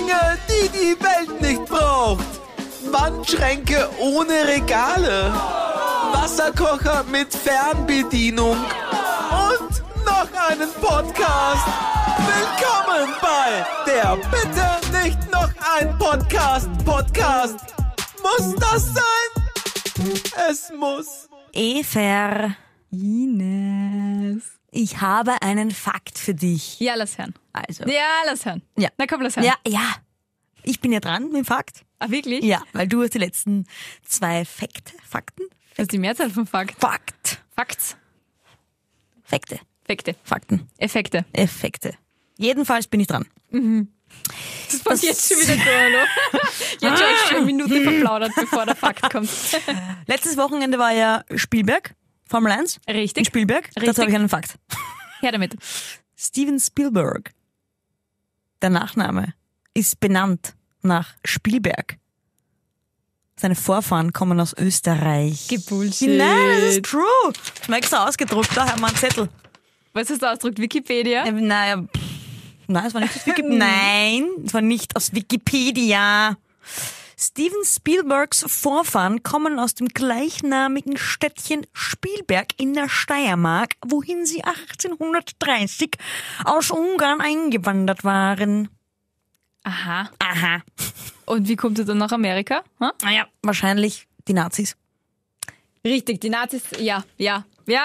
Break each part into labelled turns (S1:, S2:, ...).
S1: Dinge, die die Welt nicht braucht. Wandschränke ohne Regale. Wasserkocher mit Fernbedienung. Und noch einen Podcast. Willkommen bei der Bitte nicht noch ein Podcast. Muss das sein? Es muss.
S2: Eva.
S3: Ines.
S2: Ich habe einen Fakt für dich.
S3: Ja, lass hören.
S2: Also.
S3: Ja, lass hören.
S2: Ja.
S3: Na komm, lass hören.
S2: Ja. Ich bin ja dran mit dem Fakt.
S3: Ah, wirklich?
S2: Ja, weil du hast die letzten 2 Fakten.
S3: Das ist die Mehrzahl von Fakt. Facts.
S2: Fakte.
S3: Fakte.
S2: Fakten.
S3: Effekte.
S2: Jedenfalls bin ich dran.
S3: Das fängt jetzt schon wieder an. Jetzt schon eine Minute verplaudert, bevor der Fakt kommt.
S2: Letztes Wochenende war ja Spielberg, Formel 1.
S3: Richtig.
S2: In Spielberg. Dazu
S3: Richtig.
S2: habe ich einen Fakt.
S3: Her damit.
S2: Steven Spielberg, der Nachname, ist benannt nach Spielberg. Seine Vorfahren kommen aus Österreich.
S3: Gebullshit.
S2: Nein, das ist true. Das ist mir extra ausgedruckt. Da haben wir einen Zettel.
S3: Was hast du ausgedruckt? Wikipedia?
S2: Nein, es war nicht aus Wikipedia. Nein, es war nicht aus Wikipedia. Steven Spielbergs Vorfahren kommen aus dem gleichnamigen Städtchen Spielberg in der Steiermark, wohin sie 1830 aus Ungarn eingewandert waren.
S3: Aha.
S2: Aha.
S3: Und wie kommt er dann nach Amerika? Hm?
S2: Naja, wahrscheinlich die Nazis.
S3: Richtig, die Nazis, ja.
S2: Da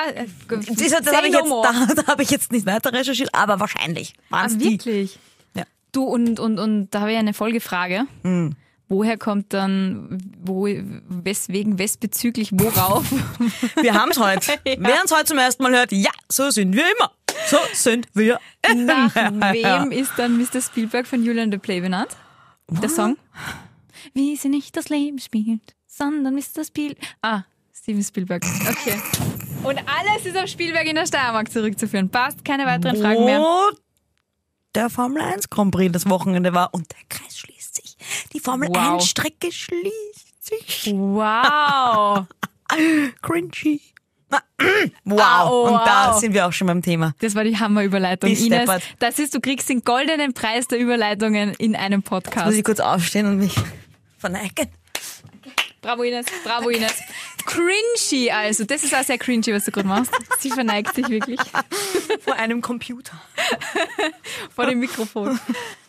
S2: habe ich jetzt nicht weiter recherchiert, aber wahrscheinlich waren es die.
S3: Wirklich?
S2: Ja.
S3: Du, und da habe ich eine Folgefrage. Woher kommt dann, wesbezüglich worauf?
S2: Wir haben es heute.
S3: Ja.
S2: Wer uns heute zum ersten Mal hört, ja, so sind wir immer. So sind wir
S3: Nach wem ist dann Mr. Spielberg von Julian the Play benannt? Der Song? Wie sie nicht das Leben spielt, sondern Mr. Steven Spielberg. Okay. Und alles ist auf Spielberg in der Steiermark zurückzuführen. Passt, keine weiteren Fragen mehr.
S2: Wo der Formel 1 Grand Prix das Wochenende war und der Kreis schließt sich. Die Formel 1 Strecke schließt sich.
S3: Wow.
S2: Cringy. Wow. Und da sind wir auch schon beim Thema.
S3: Das war die Hammerüberleitung.
S2: Die
S3: Ines,
S2: steppert.
S3: das ist, du kriegst den goldenen Preis der Überleitungen in einem Podcast.
S2: Muss ich kurz aufstehen und mich verneigen?
S3: Bravo Ines, bravo Ines. Cringy also, das ist auch sehr cringy, was du gerade machst. Sie verneigt sich wirklich
S2: Vor einem Computer.
S3: vor dem Mikrofon.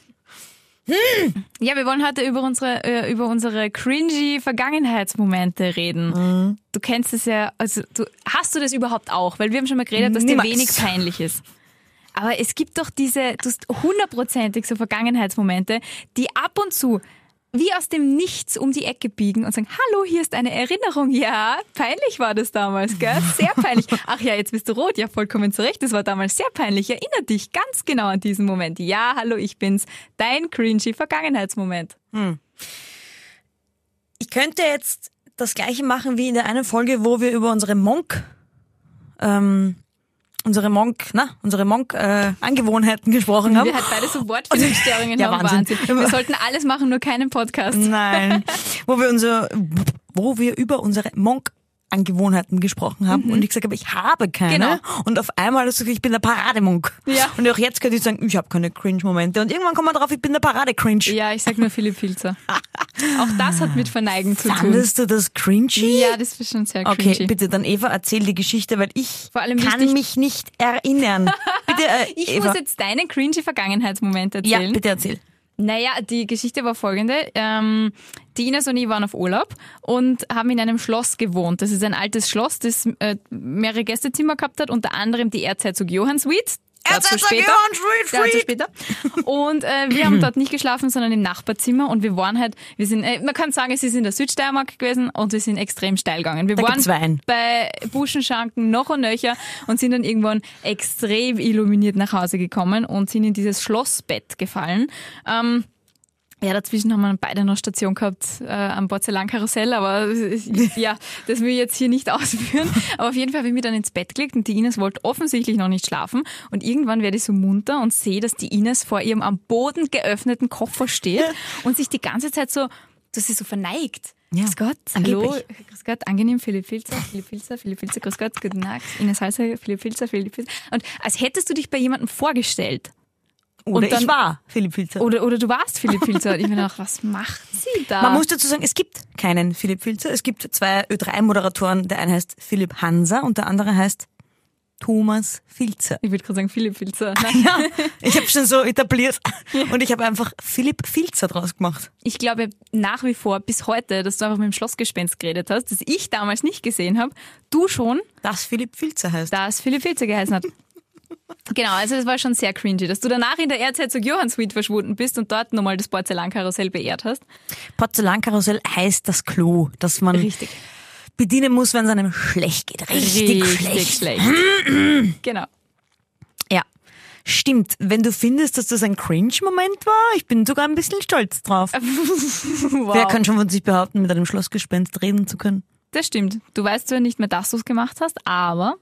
S3: Ja, wir wollen heute über unsere cringy Vergangenheitsmomente reden. Du kennst es ja, also hast du das überhaupt auch? Weil wir haben schon mal geredet, dass
S2: Niemals.
S3: dir wenig peinlich ist. Aber es gibt doch du hast 100%ig so Vergangenheitsmomente, die ab und zu wie aus dem Nichts um die Ecke biegen und sagen, hallo, hier ist eine Erinnerung. Ja, peinlich war das damals, gell? Sehr peinlich. Ach ja, jetzt bist du rot. Ja, vollkommen zu Recht. Das war damals sehr peinlich. Erinner dich ganz genau an diesen Moment. Ja, hallo, ich bin's. Dein cringy Vergangenheitsmoment.
S2: Ich könnte jetzt das Gleiche machen wie in der einen Folge, wo wir über unsere Monk-Angewohnheiten gesprochen haben.
S3: Wir hatten beide so Wortfindungsstörungen.
S2: Ja,
S3: haben.
S2: Wahnsinn.
S3: Wir sollten alles machen, nur keinen Podcast.
S2: Nein. wo wir über unsere Monk-Angewohnheiten gesprochen haben und ich gesagt habe, ich habe keine.
S3: Genau.
S2: Und auf einmal hast du gesagt, ich bin der Parademunk.
S3: Ja.
S2: Und auch jetzt könnte ich sagen, ich habe keine Cringe-Momente. Und irgendwann kommt man drauf, ich bin der Parade-Cringe.
S3: Ja, ich sag nur Philipp Filzer. Auch das hat mit Verneigen zu tun.
S2: Fandest du das cringy?
S3: Ja, das ist schon sehr cringy.
S2: Okay, bitte, dann Eva, erzähl die Geschichte, weil ich
S3: Vor allem
S2: kann
S3: wichtig-
S2: mich nicht erinnern. Bitte,
S3: Ich
S2: Eva.
S3: muss jetzt deinen cringy Vergangenheitsmoment
S2: Ja,
S3: erzählen.
S2: bitte erzähl.
S3: Naja, die Geschichte war folgende. Die Ines und ich waren auf Urlaub und haben in einem Schloss gewohnt. Das ist ein altes Schloss, das mehrere Gästezimmer gehabt hat, unter anderem die Erzherzog Johann Suite. Dazu später. Und wir haben dort nicht geschlafen, sondern im Nachbarzimmer und wir waren halt, man kann sagen, es ist in der Südsteiermark gewesen und wir sind extrem steil gegangen. Wir
S2: Da
S3: waren
S2: gibt's Wein.
S3: bei Buschenschanken noch und nöcher und sind dann irgendwann extrem illuminiert nach Hause gekommen und sind in dieses Schlossbett gefallen. Ja, dazwischen haben wir beide noch Station gehabt am Porzellankarussell, aber ja, das will ich jetzt hier nicht ausführen. Aber auf jeden Fall habe ich mich dann ins Bett gelegt und die Ines wollte offensichtlich noch nicht schlafen. Und irgendwann werde ich so munter und sehe, dass die Ines vor ihrem am Boden geöffneten Koffer steht und sich die ganze Zeit so, dass sie so verneigt.
S2: Ja,
S3: Grüß Gott,
S2: angeblich.
S3: hallo, grüß Gott, angenehm, Philipp Filzer, grüß Gott, guten Tag, Ines Halser, Philipp Filzer. Und als hättest du dich bei jemandem vorgestellt.
S2: Oder
S3: und dann,
S2: ich war Philipp Filzer.
S3: Oder du warst Philipp Filzer. Und ich mir gedacht, was macht sie da?
S2: Man muss dazu sagen, es gibt keinen Philipp Filzer. Es gibt 2 Ö3-Moderatoren. Der eine heißt Philipp Hanser und der andere heißt Thomas Filzer.
S3: Ich würde gerade sagen Philipp Filzer. Nein.
S2: Ja, ich habe schon so etabliert und ich habe einfach Philipp Filzer draus gemacht.
S3: Ich glaube nach wie vor bis heute, dass du einfach mit dem Schlossgespenst geredet hast, das ich damals nicht gesehen habe, du schon,
S2: Das Philipp Filzer heißt.
S3: dass Philipp Filzer geheißen hat. Genau, also es war schon sehr cringy, dass du danach in der Erzherzog Johann Suite verschwunden bist und dort nochmal das Porzellankarussell beehrt hast.
S2: Porzellankarussell heißt das Klo, das man
S3: Richtig.
S2: bedienen muss, wenn es einem schlecht geht. Richtig schlecht.
S3: Genau.
S2: Ja, stimmt. Wenn du findest, dass das ein Cringe-Moment war, ich bin sogar ein bisschen stolz drauf.
S3: Wow.
S2: Wer kann schon von sich behaupten, mit einem Schlossgespenst reden zu können?
S3: Das stimmt. Du weißt zwar nicht mehr, dass du es gemacht hast, aber...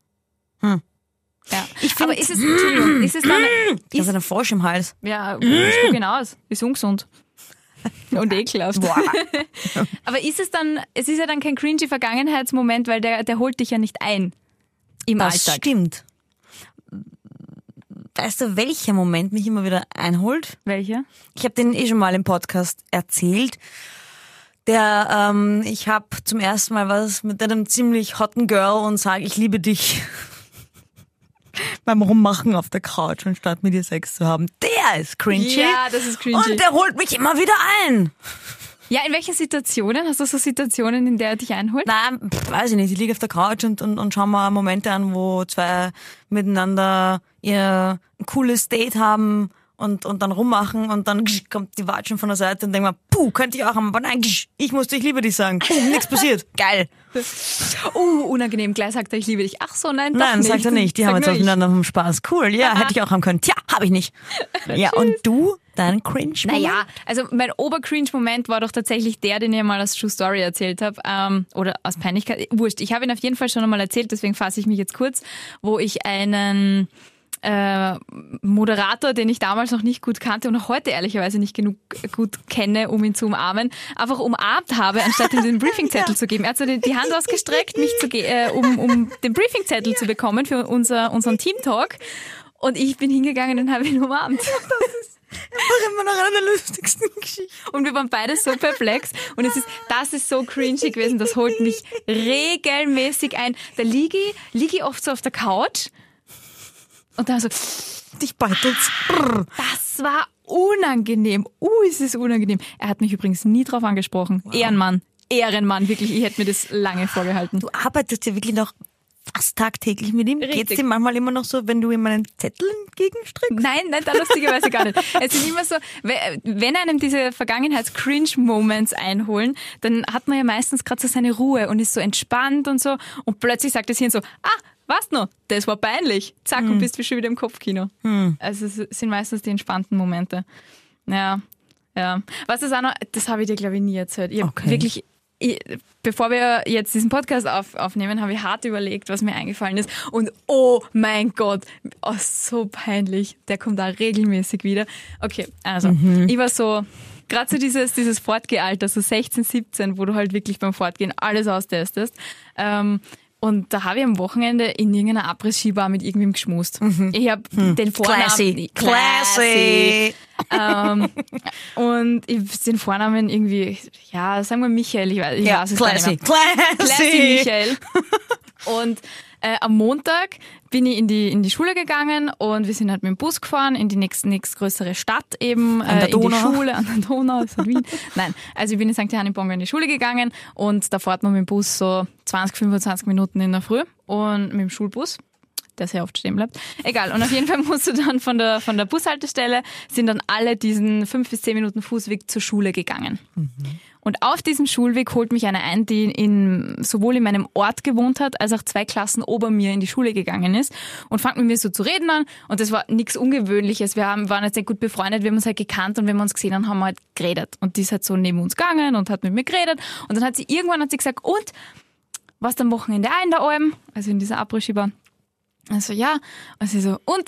S3: Ja. Aber ist es, Entschuldigung, ist es dann...
S2: Ich habe einen Frosch im Hals.
S3: Ja, spuck ihn aus. Ist ungesund. Und ekelhaft.
S2: Boah.
S3: Aber ist es dann, es ist ja dann kein cringy Vergangenheitsmoment, weil der holt dich ja nicht ein im
S2: Das
S3: Alltag.
S2: stimmt. Weißt du, welcher Moment mich immer wieder einholt?
S3: Welcher?
S2: Ich habe den schon mal im Podcast erzählt. Ich habe zum ersten Mal was mit einem ziemlich hotten Girl und sage, ich liebe dich. Beim Rummachen auf der Couch, anstatt mit ihr Sex zu haben. Der ist cringy.
S3: Ja, das ist cringy.
S2: Und der holt mich immer wieder ein.
S3: Ja, in welchen Situationen? Hast du so Situationen, in der er dich einholt?
S2: Nein, weiß ich nicht. Ich liege auf der Couch und schau mal Momente an, wo 2 miteinander ihr ein cooles Date haben und dann rummachen und dann kommt die Watschen von der Seite und denkt mir, puh, könnte ich auch haben, aber nein, ich musste, ich liebe dich sagen. Nichts passiert. Geil.
S3: Unangenehm. Gleich sagt er, ich liebe dich. Ach so, nein, doch
S2: Nein,
S3: nicht.
S2: sagt er nicht. Die haben jetzt
S3: nur ich.
S2: aufeinander vom Spaß. Cool, ja, hätte ich auch haben können. Tja, habe ich nicht. Ja, und du, dein Cringe-Moment?
S3: Naja, also mein Ober-Cringe-Moment war doch tatsächlich der, den ich mal als True Story erzählt habe. Oder aus Peinlichkeit. Wurscht, ich habe ihn auf jeden Fall schon einmal erzählt, deswegen fasse ich mich jetzt kurz, wo ich einen Moderator, den ich damals noch nicht gut kannte und auch heute ehrlicherweise nicht genug gut kenne, um ihn zu umarmen, einfach umarmt habe, anstatt ihm den Briefingzettel zu geben. Er hat so die Hand ausgestreckt, mich um den Briefingzettel zu bekommen für unseren Team-Talk. Und ich bin hingegangen und habe ihn umarmt.
S2: Einfach immer noch eine der lustigsten Geschichten.
S3: Und wir waren beide so perplex. Und das ist so cringy gewesen, das holt mich regelmäßig ein. Da liege ich oft so auf der Couch und dann so,
S2: Dich beutelt's.
S3: das war unangenehm. Ist es unangenehm. Er hat mich übrigens nie drauf angesprochen. Wow. Ehrenmann, wirklich. Ich hätte mir das lange vorgehalten.
S2: Du arbeitest ja wirklich noch fast tagtäglich mit ihm.
S3: Richtig.
S2: Geht's dir manchmal immer noch so, wenn du ihm einen Zettel entgegenstreckst?
S3: Nein, da lustigerweise gar nicht. Es sind immer so, wenn einem diese Vergangenheits-Cringe-Moments einholen, dann hat man ja meistens gerade so seine Ruhe und ist so entspannt und so und plötzlich sagt das Hirn so, was noch? Das war peinlich. Zack, und bist du schon wieder im Kopfkino. Also es sind meistens die entspannten Momente. Ja. Was ist auch noch, das habe ich dir, glaube ich, nie erzählt. Ich habe wirklich, bevor wir jetzt diesen Podcast aufnehmen, habe ich hart überlegt, was mir eingefallen ist. Und oh mein Gott, so peinlich. Der kommt da regelmäßig wieder. Okay, also ich war so, gerade so dieses Fortgehalter, so 16, 17, wo du halt wirklich beim Fortgehen alles austestest. Und da habe ich am Wochenende in irgendeiner Abriss-Skibar mit irgendwem geschmust. Ich habe den Vornamen...
S2: Classy.
S3: Und den Vornamen irgendwie, ja, sagen wir Michael, ich weiß es gar nicht mehr. Classy Michael. Und am Montag bin ich in die Schule gegangen und wir sind halt mit dem Bus gefahren in die nächstgrößere Stadt eben,
S2: an der Donau.
S3: in die Schule, an der Donau, ist halt Wien. Nein, also ich bin in St. Johann in Bonga in die Schule gegangen und da fährt man mit dem Bus so 20, 25 Minuten in der Früh und mit dem Schulbus, der sehr oft stehen bleibt. Egal, und auf jeden Fall musst du dann von der Bushaltestelle, sind dann alle diesen 5 bis 10 Minuten Fußweg zur Schule gegangen. Und auf diesem Schulweg holt mich eine ein, die sowohl in meinem Ort gewohnt hat, als auch 2 Klassen ober mir in die Schule gegangen ist und fängt mit mir so zu reden an. Und das war nichts Ungewöhnliches. Wir waren jetzt sehr gut befreundet, wir haben uns halt gekannt und wenn wir uns gesehen haben, haben wir halt geredet. Und die ist halt so neben uns gegangen und hat mit mir geredet. Und dann hat sie irgendwann gesagt, und, warst am Wochenende auch in der Alm? Also in dieser Abriss-Skibar. Also ja. Und sie so, und,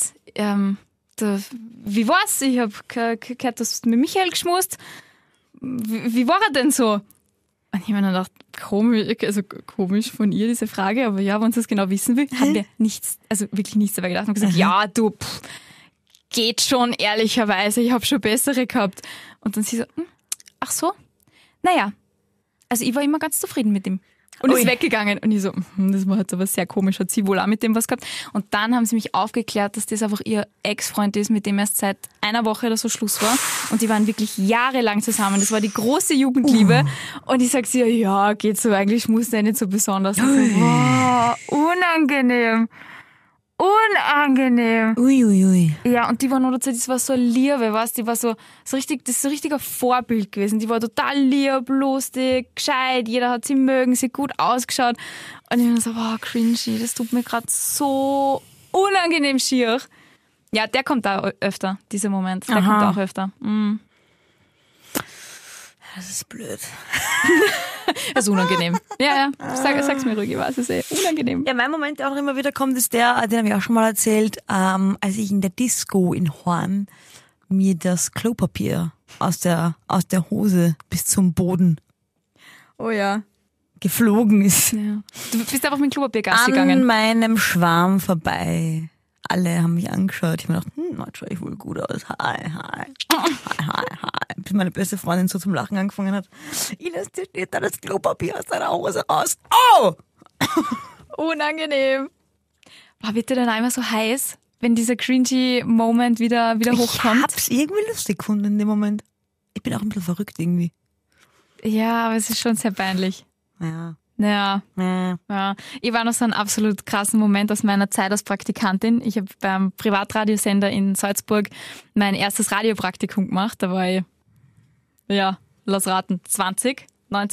S3: wie war's? Ich habe gehört, dass du mit Michael geschmust. Wie war er denn so? Und ich habe mir dann gedacht, komisch von ihr diese Frage, aber ja, wenn sie das genau wissen will, haben wir wirklich nichts dabei gedacht und gesagt, ja, du, geht schon, ehrlicherweise, ich habe schon bessere gehabt. Und dann sie so, ach so, naja, also ich war immer ganz zufrieden mit ihm. Und ist weggegangen. Und ich so, das war jetzt aber sehr komisch, hat sie wohl auch mit dem was gehabt. Und dann haben sie mich aufgeklärt, dass das einfach ihr Ex-Freund ist, mit dem erst seit einer Woche oder so Schluss war. Und die waren wirklich jahrelang zusammen. Das war die große Jugendliebe. Und ich sag sie, ja, geht so, eigentlich muss der nicht so besonders. Und so, wow, unangenehm. Unangenehm.
S2: Uiuiui.
S3: Ja, und die war noch dazu, das war so eine Liebe, weißt, die war so richtig, das ist so ein richtiger Vorbild gewesen. Die war total lieb, lustig, gescheit, jeder hat sie mögen, sie hat gut ausgeschaut. Und ich war so, wow, cringy, das tut mir gerade so unangenehm schier. Ja, der kommt auch öfter, dieser Moment. Der kommt auch öfter.
S2: Das ist blöd.
S3: Das ist unangenehm. Ja, sag's mir ruhig, ich weiß es unangenehm.
S2: Ja, mein Moment, der auch immer wieder kommt, ist der, den habe ich auch schon mal erzählt, als ich in der Disco in Horn mir das Klopapier aus der Hose bis zum Boden
S3: Oh ja.
S2: geflogen ist.
S3: Ja. Du bist einfach mit dem Klopapiergas gegangen.
S2: An meinem Schwarm vorbei. Alle haben mich angeschaut. Ich habe mir gedacht, jetzt schaue ich wohl gut aus. Hi. Bis meine beste Freundin so zum Lachen angefangen hat. Ines, dir steht da das Klopapier aus deiner Hose raus. Oh!
S3: Unangenehm. Wird dir dann einmal so heiß, wenn dieser cringy Moment wieder hochkommt?
S2: Ich hab's irgendwie lustig gefunden in dem Moment. Ich bin auch ein bisschen verrückt irgendwie.
S3: Ja, aber es ist schon sehr peinlich.
S2: Ja.
S3: Ja. Ich war noch so einen absolut krassen Moment aus meiner Zeit als Praktikantin. Ich habe beim Privatradiosender in Salzburg mein erstes Radiopraktikum gemacht. Da war ich, lass raten, 20.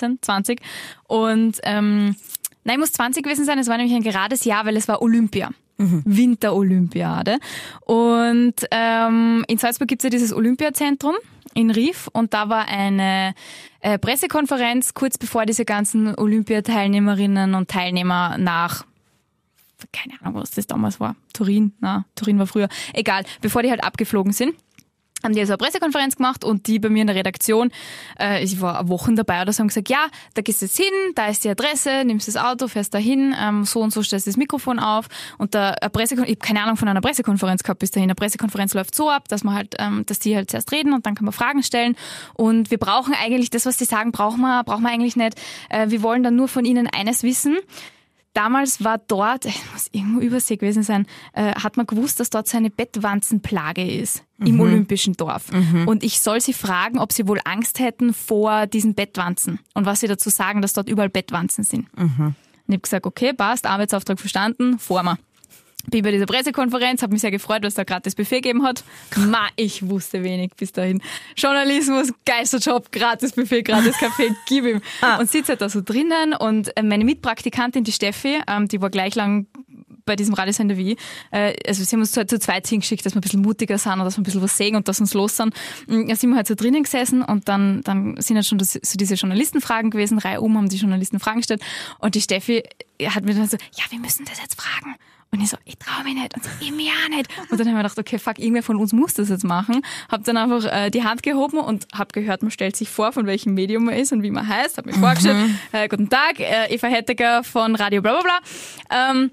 S3: Und ich muss 20 gewesen sein. Es war nämlich ein gerades Jahr, weil es war Olympia. Winterolympiade. Und in Salzburg gibt es ja dieses Olympiazentrum in Rief und da war eine Pressekonferenz kurz bevor diese ganzen Olympiateilnehmerinnen und Teilnehmer nach, keine Ahnung, was das damals war, Turin war früher, egal, bevor die halt abgeflogen sind. Haben die also eine Pressekonferenz gemacht und die bei mir in der Redaktion, ich war Wochen dabei oder so, haben gesagt, ja, da gehst du jetzt hin, da ist die Adresse, nimmst das Auto, fährst da hin, so und so stellst du das Mikrofon auf und ich habe keine Ahnung von einer Pressekonferenz gehabt bis dahin. Eine Pressekonferenz läuft so ab, dass man halt, dass die halt zuerst reden und dann kann man Fragen stellen und wir brauchen eigentlich, das was die sagen, brauchen wir eigentlich nicht. Wir wollen dann nur von ihnen eines wissen. Damals war dort, muss irgendwo Übersee gewesen sein, hat man gewusst, dass dort so eine Bettwanzenplage ist im Olympischen Dorf. Und ich soll sie fragen, ob sie wohl Angst hätten vor diesen Bettwanzen und was sie dazu sagen, dass dort überall Bettwanzen sind. Und ich habe gesagt, okay, passt, Arbeitsauftrag verstanden, vor mir. Bin bei dieser Pressekonferenz, habe mich sehr gefreut, weil es da gratis Buffet gegeben hat. Ich wusste wenig bis dahin. Journalismus, Geisterjob, gratis Buffet, gratis Kaffee, gib ihm. Und sitze halt da so drinnen und meine Mitpraktikantin, die Steffi, die war gleich lang bei diesem Radiosender wie ich. Also sie haben uns halt zu zweit hingeschickt, dass wir ein bisschen mutiger sind und dass wir ein bisschen was sehen und dass uns los sind. Da sind wir halt so drinnen gesessen und dann sind halt schon so diese Journalistenfragen gewesen. Reihe haben die Journalisten Fragen gestellt und die Steffi hat mir dann so, ja, wir müssen das jetzt fragen. Und ich so, ich traue mich nicht. Und so, ich mir auch nicht. Und dann haben wir gedacht, okay, fuck, irgendwer von uns muss das jetzt machen. Hab dann einfach die Hand gehoben und hab gehört, man stellt sich vor, von welchem Medium man ist und wie man heißt. Hab mich vorgestellt. Guten Tag, Eva Hettecker von Radio bla bla bla.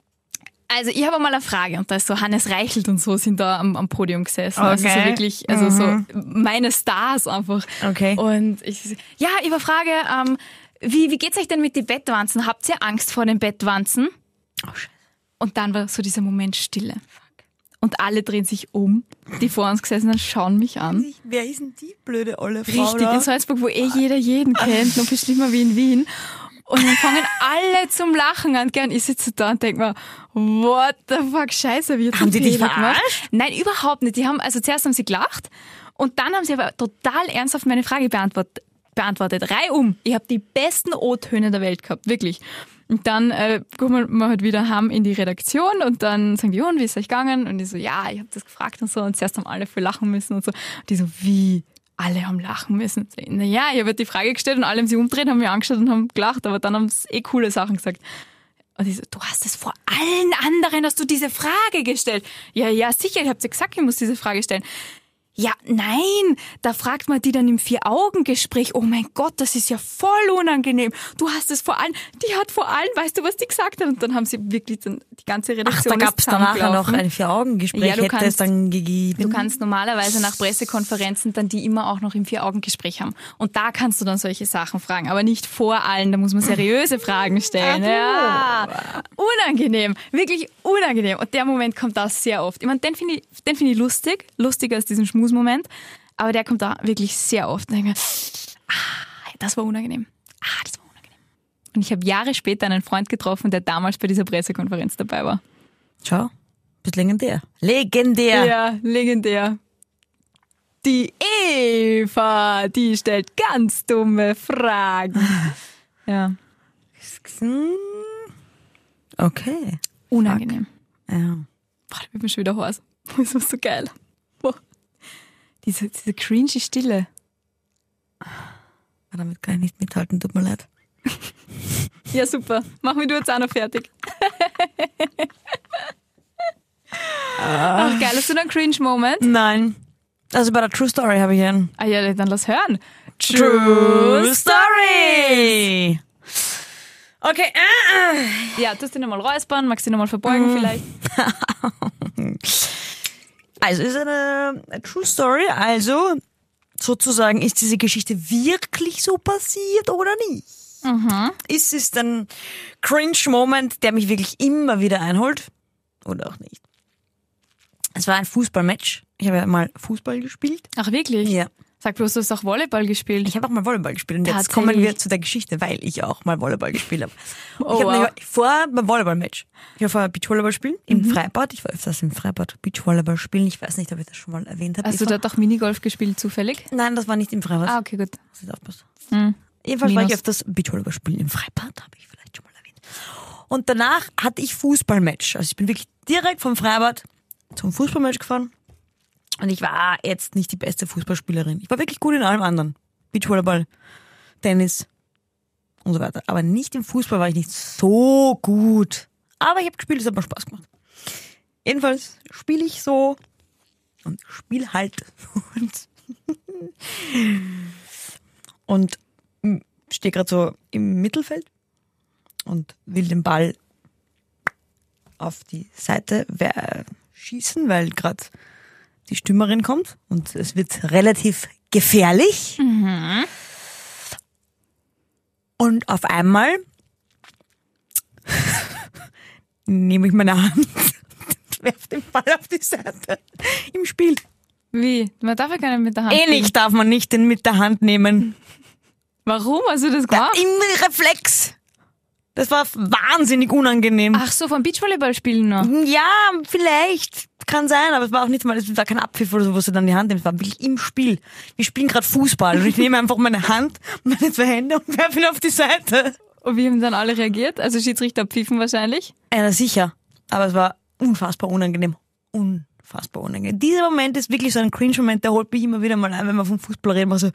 S3: Also ich habe einmal eine Frage und da ist so Hannes Reichelt und so sind da am Podium gesessen. Okay. Also so wirklich, also so meine Stars einfach.
S2: Okay.
S3: Und ich so, ja, ich habe eine Frage, wie geht's euch denn mit den Bettwanzen? Habt ihr Angst vor den Bettwanzen?
S2: Oh, Scheiße.
S3: Und dann war so dieser Moment Stille. Und alle drehen sich um, die vor uns gesessen sind, schauen mich an.
S2: Wer ist denn die blöde olle Frau?
S3: Richtig, in Salzburg, wo jeder jeden kennt, noch viel schlimmer wie in Wien. Und dann fangen alle zum Lachen an. Gern, ich sitze da und denke mir, what the fuck, scheiße, wie
S2: haben die dich verarscht?
S3: Nein, überhaupt nicht. Zuerst haben sie gelacht und dann haben sie aber total ernsthaft meine Frage beantwortet. Reihum. Ich habe die besten O-Töne der Welt gehabt, wirklich. Und dann kommen wir halt wieder heim in die Redaktion und dann sagen die, und wie ist es euch gegangen? Und ich so, ja, ich habe das gefragt und so. Und zuerst haben alle voll lachen müssen und so. Und die so, wie? Alle haben lachen müssen. Naja, ich habe halt die Frage gestellt und alle haben sich umgedreht, haben mich angeschaut und haben gelacht, aber dann haben sie coole Sachen gesagt. Und ich so, du hast es vor allen anderen, hast du diese Frage gestellt. Ja, sicher, ich habe dir gesagt, ich muss diese Frage stellen. Ja, nein, da fragt man die dann im 4-Augen-Gespräch, oh mein Gott, das ist ja voll unangenehm. Du hast es vor allem, die hat vor allem, weißt du, was die gesagt hat? Und dann haben sie wirklich dann die ganze
S2: Ach,
S3: Redaktion
S2: da gab es danach noch ein 4-Augen-Gespräch,
S3: Ja,
S2: hätte es dann gegeben.
S3: Du kannst normalerweise nach Pressekonferenzen dann die immer auch noch im 4-Augen-Gespräch haben. Und da kannst du dann solche Sachen fragen, aber nicht vor allen, da muss man seriöse Fragen stellen. Ja, unangenehm, wirklich unangenehm. Und der Moment kommt da sehr oft. Ich meine, den finde ich lustig, lustiger als diesen Schmusmoment, aber der kommt da wirklich sehr oft. Und ich denke mir, das war unangenehm. Das war unangenehm. Und ich habe Jahre später einen Freund getroffen, der damals bei dieser Pressekonferenz dabei war.
S2: Schau, bist legendär. Legendär.
S3: Ja, legendär. Die Eva, die stellt ganz dumme Fragen. Ja,
S2: Okay.
S3: unangenehm.
S2: Ja.
S3: Boah, da wird mir schon wieder heiß. Das war so geil. Boah. Diese cringy Stille.
S2: Damit kann ich nicht mithalten, tut mir leid.
S3: Ja, super. Machen wir du jetzt auch noch fertig. Ach, geil. Hast du noch einen Cringe-Moment?
S2: Nein. Also bei der True Story habe ich einen.
S3: Ah ja, dann lass hören.
S2: True Story! Okay.
S3: Ja, tust du nochmal räuspern, magst du nochmal verbeugen vielleicht?
S2: Also ist eine True Story, also sozusagen ist diese Geschichte wirklich so passiert oder nicht? Ist es ein Cringe-Moment, der mich wirklich immer wieder einholt oder auch nicht? Es war ein Fußballmatch. Ich habe ja mal Fußball gespielt.
S3: Ach, wirklich?
S2: Ja.
S3: Sag bloß, du hast auch Volleyball gespielt.
S2: Ich habe auch mal Volleyball gespielt und jetzt
S3: Tatsächlich?
S2: kommen wir zu der Geschichte, weil ich auch mal Volleyball gespielt habe.
S3: Oh,
S2: Ich habe
S3: wow.
S2: nämlich beim Volleyball-Match. Ich war vorher Beachvolleyball spielen im Freibad. Ich war öfters im Freibad Beachvolleyball spielen. Ich weiß nicht, ob ich das schon mal erwähnt habe.
S3: Hast du dort auch Minigolf gespielt, zufällig?
S2: Nein, das war nicht im Freibad.
S3: Ah, okay, gut.
S2: Muss ich aufpassen. Jedenfalls war ich
S3: Minus.
S2: öfters Beachvolleyball spielen im Freibad, habe ich vielleicht schon mal erwähnt. Und danach hatte ich Fußballmatch. Also ich bin wirklich direkt vom Freibad zum Fußballmatch gefahren. Und ich war jetzt nicht die beste Fußballspielerin. Ich war wirklich gut in allem anderen. Beachvolleyball, Tennis und so weiter. Aber nicht im Fußball war ich nicht so gut. Aber ich habe gespielt, es hat mir Spaß gemacht. Jedenfalls spiele ich so und spiele halt. Und stehe gerade so im Mittelfeld und will den Ball auf die Seite schießen, weil gerade die Stürmerin kommt und es wird relativ gefährlich. Und auf einmal nehme ich meine Hand und werfe den Ball auf die Seite im Spiel.
S3: Wie? Man darf ja gar nicht mit der Hand spielen.
S2: Ähnlich darf man nicht den mit der Hand nehmen.
S3: Warum hast du das gemacht?
S2: Im Reflex. Das war wahnsinnig unangenehm.
S3: Ach so, vom Beachvolleyball spielen noch.
S2: Ja, vielleicht. Kann sein, aber es war auch nicht mal, es war kein Abpfiff oder so, wo du dann die Hand nimmst. Es war wirklich im Spiel. Wir spielen gerade Fußball und ich nehme einfach meine Hand, meine 2 Hände und werfe ihn auf die Seite.
S3: Und wie haben dann alle reagiert? Also Schiedsrichter pfiffen wahrscheinlich.
S2: Ja, sicher. Aber es war unfassbar unangenehm. Unfassbar unangenehm. Dieser Moment ist wirklich so ein Cringe-Moment, der holt mich immer wieder mal ein, wenn wir vom Fußball reden. Also,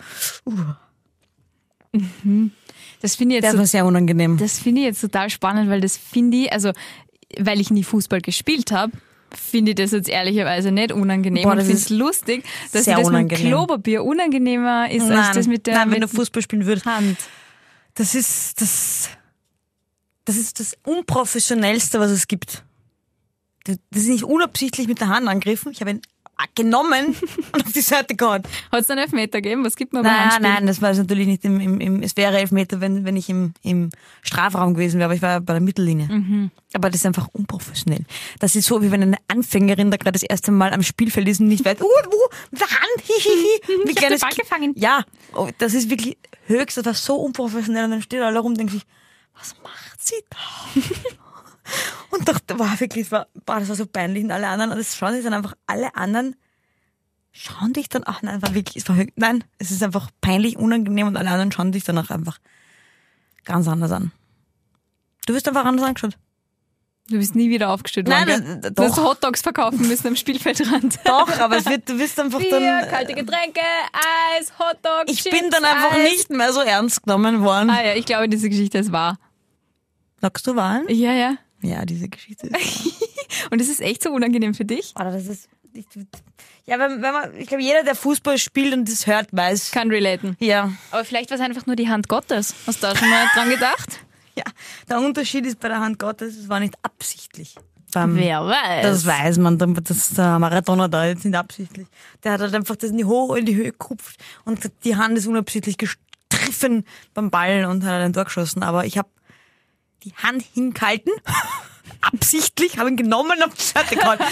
S3: Das finde ich
S2: das
S3: jetzt
S2: war sehr unangenehm.
S3: Das finde ich jetzt total spannend, weil das finde ich, also weil ich nie Fußball gespielt habe, finde ich das jetzt ehrlicherweise nicht unangenehm.
S2: Boah,
S3: und
S2: das
S3: finde es
S2: ist
S3: lustig, dass
S2: sehr
S3: das mit dem
S2: unangenehm.
S3: Klopapier unangenehmer ist als das mit der
S2: Nein, wenn du
S3: mit
S2: Fußball spielen würdest.
S3: Hand.
S2: Das ist das Unprofessionellste, was es gibt. Das ist nicht unabsichtlich mit der Hand angegriffen. Ich habe ihn genommen und auf die Seite gehauen.
S3: Hat es einen Elfmeter gegeben? Was gibt man beim Handspiel?
S2: Nein, das war es natürlich nicht es wäre Elfmeter, wenn ich im Strafraum gewesen wäre, aber ich war bei der Mittellinie. Aber das ist einfach unprofessionell. Das ist so, wie wenn eine Anfängerin da gerade das erste Mal am Spielfeld ist und nicht weiß, mit der Hand, hihihi.
S3: Ich hab den Ball gefangen.
S2: Ja, das ist wirklich höchst, das war so unprofessionell und dann stehen alle rum und denken sich, was macht sie da? Und doch, war wirklich, das war so peinlich und alle anderen, und das schauen sich dann einfach, alle anderen schauen dich dann, nein, es ist einfach peinlich, unangenehm und alle anderen schauen dich dann auch einfach ganz anders an. Du wirst einfach anders angeschaut.
S3: Du bist nie wieder aufgestellt worden,
S2: Nein,
S3: gell? Du
S2: doch.
S3: hast Hotdogs verkaufen müssen am Spielfeldrand.
S2: Doch, aber du wirst einfach
S3: Bier,
S2: dann,
S3: kalte Getränke, Eis, Hotdogs,
S2: ich
S3: Chips,
S2: bin dann einfach
S3: Eis.
S2: nicht mehr so ernst genommen worden.
S3: Ah ja, ich glaube, diese Geschichte ist wahr.
S2: Sagst du Wahlen?
S3: Ja, ja.
S2: Ja, diese Geschichte ist wahr.
S3: Und es ist echt so unangenehm für dich?
S2: Oder das ist ich glaube, jeder, der Fußball spielt und das hört, weiß.
S3: Kann relaten.
S2: Ja.
S3: Aber vielleicht war es einfach nur die Hand Gottes. Hast du da schon mal dran gedacht?
S2: Ja, der Unterschied ist bei der Hand Gottes, es war nicht absichtlich.
S3: Wer weiß.
S2: Das weiß man, dass der Maradona da jetzt nicht absichtlich. Der hat halt einfach das in die Höhe gekupft und die Hand ist unabsichtlich gestriffen beim Ball und hat ein Tor geschossen. Aber ich habe die Hand hingehalten, absichtlich, habe ihn genommen und auf die Seite gehauen.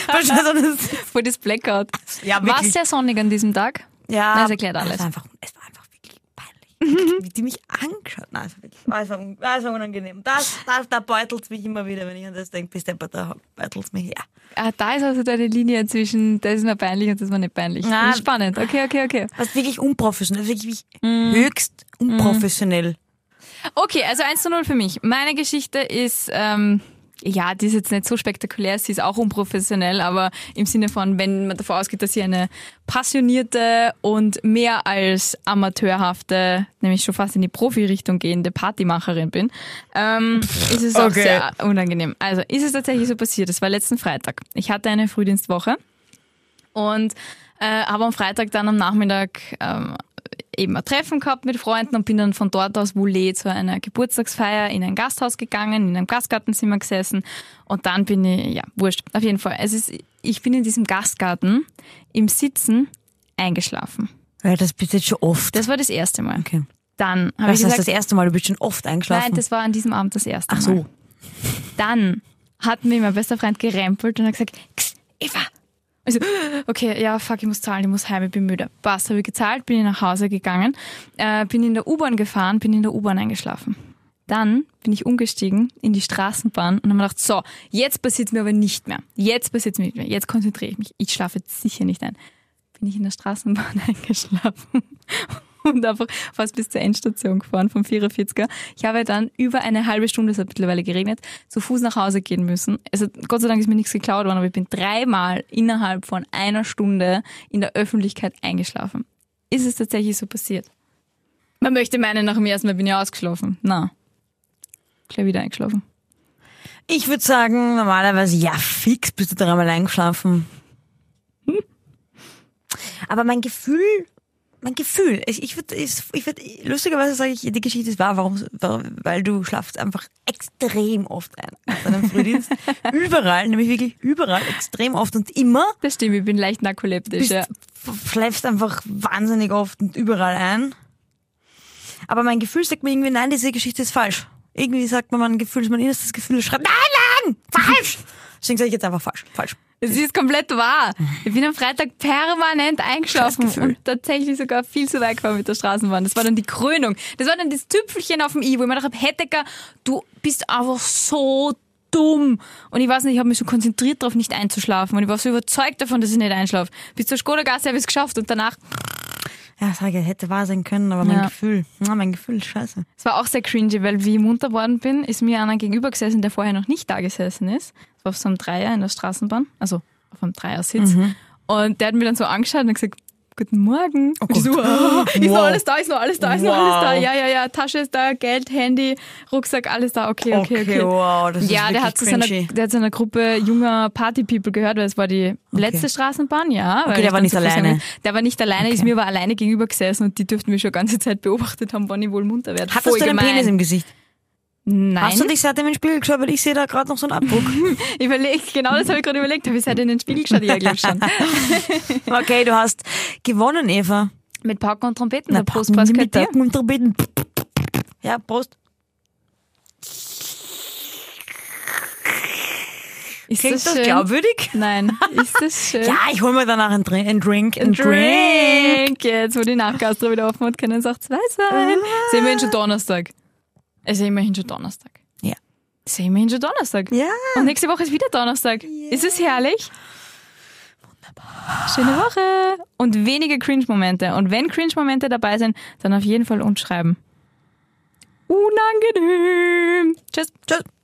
S3: Vor das Blackout.
S2: Ja,
S3: War
S2: wirklich.
S3: es sehr sonnig an diesem Tag?
S2: Ja,
S3: Das erklärt alles.
S2: Es war einfach wirklich peinlich. Wie die mich angeschaut. Nein, es war unangenehm. Da beutelt es mich immer wieder, wenn ich an das denke. Bis da beutelt es mich her.
S3: Ah, da ist also deine Linie zwischen, das ist mir peinlich und das ist mir nicht peinlich.
S2: Na,
S3: Das ist spannend. Okay.
S2: Das ist wirklich unprofessionell. Das ist wirklich höchst unprofessionell.
S3: Okay, also 1:0 für mich. Meine Geschichte ist, die ist jetzt nicht so spektakulär, sie ist auch unprofessionell, aber im Sinne von, wenn man davon ausgeht, dass ich eine passionierte und mehr als amateurhafte, nämlich schon fast in die Profi-Richtung gehende Partymacherin bin, ist es auch sehr unangenehm. Also ist es tatsächlich so passiert, es war letzten Freitag. Ich hatte eine Frühdienstwoche und habe am Freitag dann am Nachmittag eben ein Treffen gehabt mit Freunden und bin dann von dort aus Woolley zu einer Geburtstagsfeier in ein Gasthaus gegangen, in einem Gastgartenzimmer gesessen und dann bin ich, wurscht, auf jeden Fall. Ich bin in diesem Gastgarten im Sitzen eingeschlafen.
S2: Ja, das bist du jetzt schon oft.
S3: Das war das erste Mal.
S2: Okay.
S3: Dann habe ich
S2: Was heißt
S3: gesagt,
S2: das erste Mal? Du bist schon oft eingeschlafen?
S3: nein, das war an diesem Abend das erste Mal.
S2: Ach so.
S3: Dann hat mir mein bester Freund gerempelt und hat gesagt, Eva. Also, okay, ja, fuck, ich muss zahlen, ich muss heim, ich bin müde. Passt, habe ich gezahlt, bin ich nach Hause gegangen, bin in der U-Bahn gefahren, bin in der U-Bahn eingeschlafen. Dann bin ich umgestiegen in die Straßenbahn und habe mir gedacht, so, jetzt passiert mir aber nicht mehr. Jetzt konzentriere ich mich. Ich schlafe jetzt sicher nicht ein. Bin ich in der Straßenbahn eingeschlafen und einfach fast bis zur Endstation gefahren vom 44er. Ich habe dann über eine halbe Stunde, es hat mittlerweile geregnet, zu Fuß nach Hause gehen müssen. Also Gott sei Dank ist mir nichts geklaut worden, aber ich bin 3-mal innerhalb von einer Stunde in der Öffentlichkeit eingeschlafen. Ist es tatsächlich so passiert? Man möchte meinen, nach dem ersten Mal bin ich ausgeschlafen. Na, gleich wieder eingeschlafen.
S2: Ich würde sagen, normalerweise, fix bist du 3-mal eingeschlafen. Aber mein Gefühl, ich würde, lustigerweise sage ich, die Geschichte ist wahr, weil du schlafst einfach extrem oft ein auf deinem Frühdienst. Überall, nämlich wirklich überall, extrem oft und immer.
S3: Das stimmt, ich bin leicht narkoleptisch, ja.
S2: Schläfst einfach wahnsinnig oft und überall ein. Aber mein Gefühl sagt mir irgendwie, nein, diese Geschichte ist falsch. Irgendwie sagt mir mein Gefühl, mein innerstes Gefühl schreibt, nein, falsch! Deswegen sage ich jetzt einfach falsch.
S3: Es ist komplett wahr. Ich bin am Freitag permanent eingeschlafen und tatsächlich sogar viel zu weit gefahren mit der Straßenbahn. Das war dann die Krönung. Das war dann das Tüpfelchen auf dem I, wo ich mir gedacht habe, Hettecker, du bist einfach so dumm. Und ich weiß nicht, ich habe mich so konzentriert darauf, nicht einzuschlafen. Und ich war so überzeugt davon, dass ich nicht einschlafe. Bis zur Skoda-Gasse habe ich es geschafft und danach...
S2: Ja, sage ich, hätte wahr sein können, aber mein Gefühl ist scheiße.
S3: Es war auch sehr cringy, weil wie ich munter geworden bin, ist mir einer gegenüber gesessen, der vorher noch nicht da gesessen ist. Das war auf so einem Dreier in der Straßenbahn, also auf einem Dreiersitz. Und der hat mir dann so angeschaut und gesagt, guten Morgen.
S2: Oh
S3: und ich so, ist noch alles da, ist noch alles da. Ja, Tasche ist da, Geld, Handy, Rucksack, alles da, okay.
S2: Wow, das ist
S3: der hat zu einer Gruppe junger Party-People gehört, weil es war die letzte Straßenbahn, ja.
S2: Okay, der war nicht alleine.
S3: Der war nicht alleine, ist mir aber alleine gegenüber gesessen und die dürften mich schon die ganze Zeit beobachtet haben, wann ich wohl munter werde.
S2: Hattest du einen Penis im Gesicht?
S3: Nein.
S2: Hast du dich seitdem in den Spiegel geschaut? Weil ich sehe da gerade noch so einen Abdruck.
S3: Genau das habe ich gerade überlegt. Habe ich seitdem in den Spiegel geschaut? Ja, glaube schon.
S2: Okay, du hast gewonnen, Eva.
S3: Mit Pauken und Trompeten.
S2: Na,
S3: Prost, Prost,
S2: mit Pauken und Trompeten. Ja, Prost.
S3: Ist
S2: Klingt das glaubwürdig?
S3: Nein. Ist das schön?
S2: Ja, ich hole mir danach einen Drink.
S3: Jetzt, wo die Nachgastra wieder offen hat, können es auch 2 sein. Ist immerhin schon Donnerstag. Ja. Und nächste Woche ist wieder Donnerstag. Yeah. Ist es herrlich? Wunderbar. Schöne Woche. Und wenige Cringe-Momente. Und wenn Cringe-Momente dabei sind, dann auf jeden Fall uns schreiben. Unangenehm. Tschüss.